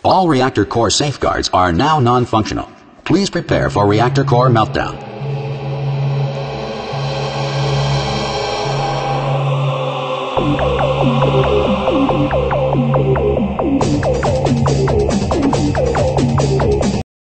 All reactor core safeguards are now non-functional. Please prepare for reactor core meltdown.